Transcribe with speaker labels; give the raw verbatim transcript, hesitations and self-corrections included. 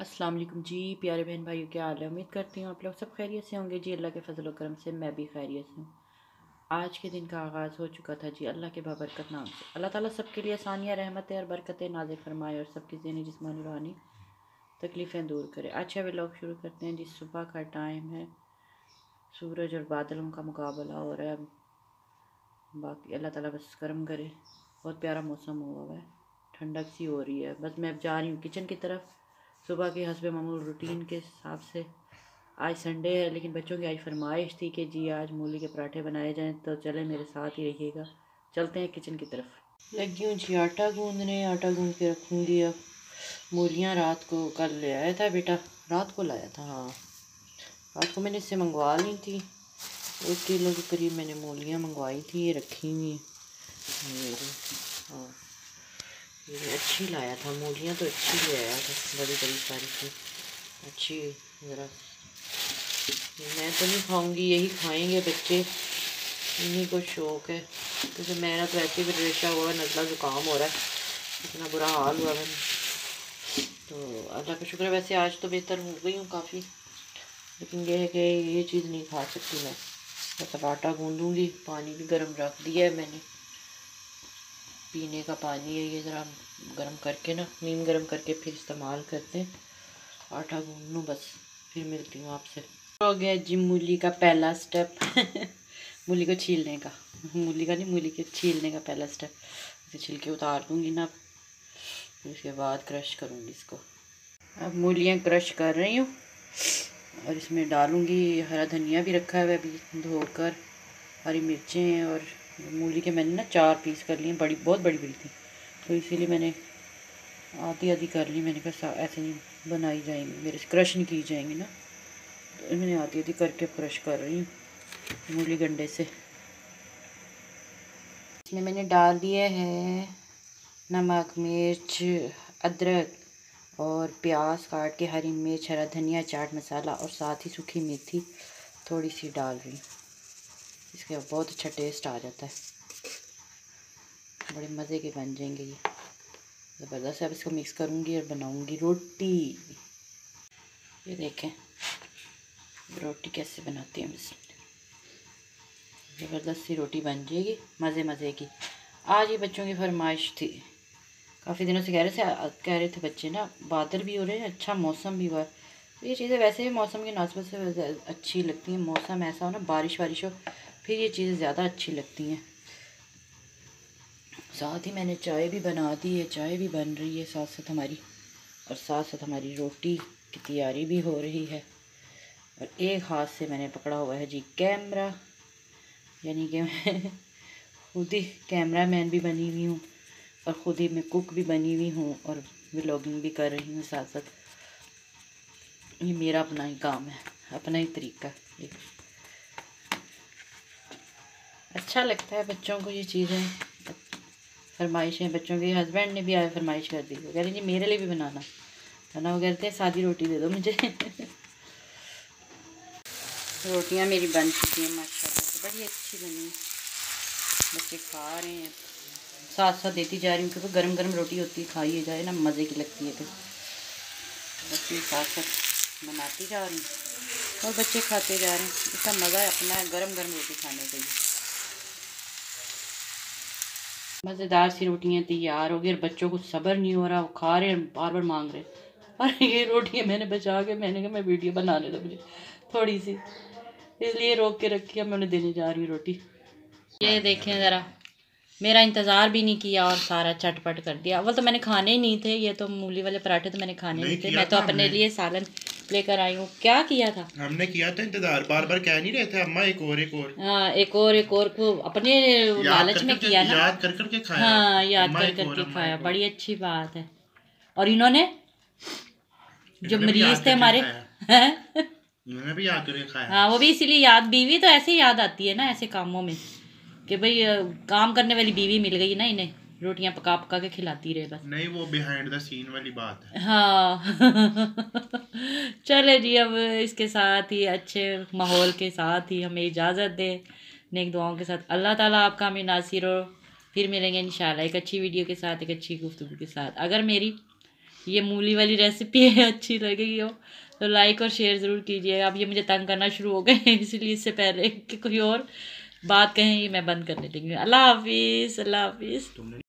Speaker 1: अस्सलाम वालेकुम जी प्यारे बहन भाइयों, क्या हाल है। उम्मीद करती हूँ आप लोग सब खैरियत से होंगे जी। अल्लाह के फजल करम से मैं भी खैरियत से हूँ। आज के दिन का आगाज़ हो चुका था जी अल्लाह के बाबरकत नाम से। अल्लाह ताला सबके लिए आसानियाँ, रहमतें और बरकतें नाज़िल फरमाए और सबकी ज़हनी जिस्मानी रूहानी तकलीफ़ें दूर करे। अच्छा वे लोग शुरू करते हैं जी। सुबह का टाइम है, सूरज और बादलों का मुकाबला हो रहा है। बाकी अल्लाह ताला बस करम करे। बहुत प्यारा मौसम हुआ हुआ है, ठंडक सी हो रही है। बस मैं अब जा रही हूँ किचन की तरफ। सुबह के हस्बे मामूल रूटीन के हिसाब से आज संडे है, लेकिन बच्चों की आज फरमाइश थी कि जी आज मूली के पराठे बनाए जाएं, तो चले मेरे साथ ही रहिएगा। चलते हैं किचन की तरफ। लगी हूँ जी आटा गूंदने। आटा गूंद के रखूँगी। अब मूलियाँ रात को कल ले आया था बेटा, रात को लाया था। हाँ, रात को मैंने इससे मंगवा ली थी। एक किलो के करीब मैंने मूलियाँ मंगवाई थी, ये रखी हुई मेरी। हाँ, ये अच्छी लाया था मूलियाँ, तो अच्छी ले आया था, बड़ी बड़ी सारी थी अच्छी। ज़रा मैं तो नहीं खाऊंगी, यही खाएंगे बच्चे, इन्हीं को शौक़ है। क्योंकि तो मेरा तो ऐसे भी रेशा हुआ, नज़ला ज़ुकाम हो रहा है, इतना बुरा हाल हुआ मैंने। तो अल्लाह का शुक्र है, वैसे आज तो बेहतर हो गई हूँ काफ़ी, लेकिन यह है कि ये चीज़ नहीं खा सकती मैं। बस अब आटा गूँधूँगी। पानी भी गर्म रख दिया है मैंने, पीने का पानी है ये, ज़रा गर्म करके ना, नीम गर्म करके फिर इस्तेमाल करते हैं। आटा गूँध लूँ बस, फिर मिलती हूँ आपसे। हो गया जी मूली का पहला स्टेप मूली को छीलने का, मूली का नहीं, मूली के छीलने का पहला स्टेप। इसे छिलके उतार दूँगी ना, फिर उसके बाद क्रश करूँगी इसको। अब मूलियाँ क्रश कर रही हूँ और इसमें डालूँगी हरा धनिया भी रखा है अभी धोकर, हरी मिर्चें, और मूली के मैंने ना चार पीस कर लिए, बड़ी बहुत बड़ी बड़ी थी, तो इसीलिए मैंने आधी आधी कर ली। मैंने कहा ऐसे नहीं बनाई जाएंगी मेरे से, क्रश नहीं की जाएंगी ना, तो मैंने आधी आधी करके क्रश कर रही हूँ मूली गंडे से। इसमें मैंने डाल दिया है नमक, मिर्च, अदरक और प्याज काट के, हरी मिर्च, हरा धनिया, चाट मसाला और साथ ही सूखी मेथी थोड़ी सी डाल रही हूँ। इसके बहुत अच्छा टेस्ट आ जाता है, बड़े मज़े के बन जाएंगे ये, ज़बरदस्त। अब इसको मिक्स करूँगी और बनाऊँगी रोटी। ये देखें रोटी कैसे बनाती हैं, ज़बरदस्त सी रोटी बन जाएगी, मज़े मज़े की। आज ये बच्चों की फरमाइश थी, काफ़ी दिनों से कह रहे थे कह रहे थे बच्चे ना, बादल भी हो रहे हैं, अच्छा मौसम भी हुआ है, तो ये चीज़ें वैसे भी मौसम की नास्बत से अच्छी लगती हैं। मौसम ऐसा हो ना, बारिश वारिश हो, फिर ये चीज़ें ज़्यादा अच्छी लगती हैं। साथ ही मैंने चाय भी बना दी है, चाय भी बन रही है साथ साथ हमारी, और साथ साथ हमारी रोटी की तैयारी भी हो रही है। और एक हाथ से मैंने पकड़ा हुआ है जी कैमरा, यानी कि मैं खुद ही कैमरा मैन भी बनी हुई हूँ और ख़ुद ही मैं कुक भी बनी हुई हूँ और व्लॉगिंग भी कर रही हूँ साथ साथ। ये मेरा अपना ही काम है, अपना ही तरीका है। अच्छा लगता है बच्चों को ये चीज़ें, फरमाइशें बच्चों के। हस्बैंड ने भी आए फरमाइश कर दी, वो कह रही जी मेरे लिए भी बनाना खाना, वो कहते हैं सादी रोटी दे दो मुझे रोटियां मेरी बन चुकी हैं माशाल्लाह से, बड़ी अच्छी बनी है, बच्चे खा रहे हैं, साथ साथ देती जा रही हूँ, क्योंकि गरम गरम रोटी होती है, खाई जाए ना, मज़े की लगती है। फिर बच्चे साथ साथ बनाती जा रही हूँ और बच्चे खाते जा रहे हैं, इसका मज़ा है अपना है गरम गरम रोटी खाने के लिए। मज़ेदार सी रोटियाँ तैयार हो गई और बच्चों को सब्र नहीं हो रहा, वो खा रहे हैं, बार बार मांग रहे हैं। और ये रोटियाँ मैंने बचा के, मैंने कहा मैं वीडियो बनाने दो मुझे थोड़ी सी, इसलिए रोक के रखी है, मैं उन्हें देने जा रही हूँ रोटी। ये देखें ज़रा, मेरा इंतज़ार भी नहीं किया और सारा चटपट कर दिया। अव्वल तो मैंने खाने ही नहीं थे, ये तो मूली वाले पराठे तो मैंने खाने नहीं, नहीं थे, मैं तो अपने लिए सालन लेकर आई हूँ। क्या किया था
Speaker 2: हमने, किया था इंतजार, बार बार कह नहीं रहे थे अम्मा एक और एक और।
Speaker 1: हाँ, एक और एक और को अपने लालच में किया ना,
Speaker 2: याद कर कर के खाया।
Speaker 1: हाँ, याद कर कर के खाया, बड़ी अच्छी बात है। और इन्होंने जो मरीज थे हमारे
Speaker 2: इन्होंने भी याद करके खाया।
Speaker 1: हाँ, वो भी इसीलिए याद, बीवी तो ऐसे ही याद आती है ना ऐसे कामों में, कि भाई काम करने वाली बीवी मिल गई ना, इन्हें रोटियां पका पका के खिलाती रहे बस।
Speaker 2: नहीं, वो बिहाइंड द सीन वाली बात है।
Speaker 1: हाँ चले जी, अब इसके साथ ही अच्छे माहौल के साथ ही हमें इजाज़त दें, नेक दुआओं के साथ। अल्लाह ताला आपका हमें नासिर हो। फिर मिलेंगे इंशाल्लाह एक अच्छी वीडियो के साथ, एक अच्छी गुफ्तगू के साथ। अगर मेरी ये मूली वाली रेसिपी है, अच्छी लगेगी हो तो लाइक और शेयर ज़रूर कीजिए। अब ये मुझे तंग करना शुरू हो गए हैं, इसलिए इससे पहले कि कोई और बात कहें ये मैं बंद करने लगी हूँ। अल्लाह हाफिज़, अल्लाह हाफिज़।